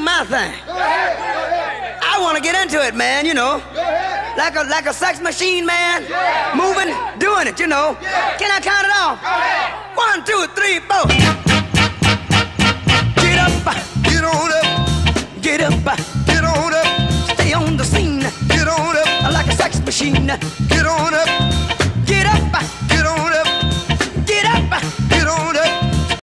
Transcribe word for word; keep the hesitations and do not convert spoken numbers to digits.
my thing. Go ahead, go ahead. I want to get into it, man, you know. Go ahead. Like a, like a sex machine, man. Yeah. Moving, doing it, you know. Yeah. Can I count it off? Go ahead. One, two, three, four. Get up, Get on up, get up, get on up, stay on the scene get on up, like a sex machine. get on up,